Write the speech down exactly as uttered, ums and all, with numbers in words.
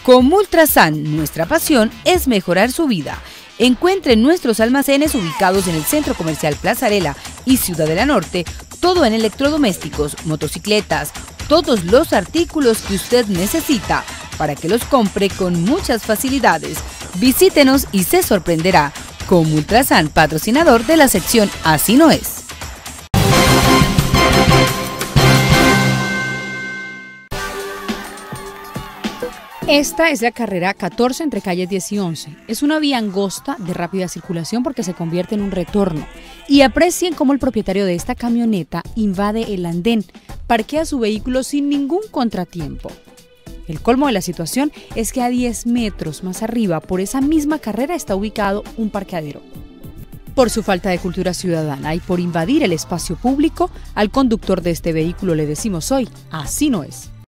Con Multrasan, nuestra pasión es mejorar su vida. Encuentre nuestros almacenes ubicados en el Centro Comercial Plaza Arela y Ciudadela Norte, todo en electrodomésticos, motocicletas, todos los artículos que usted necesita para que los compre con muchas facilidades. Visítenos y se sorprenderá. Con Multrasan, patrocinador de la sección Así No Es. Esta es la carrera catorce entre calles diez y once. Es una vía angosta de rápida circulación porque se convierte en un retorno. Y aprecien cómo el propietario de esta camioneta invade el andén, parquea su vehículo sin ningún contratiempo. El colmo de la situación es que a diez metros más arriba, por esa misma carrera, está ubicado un parqueadero. Por su falta de cultura ciudadana y por invadir el espacio público, al conductor de este vehículo le decimos hoy, así no es.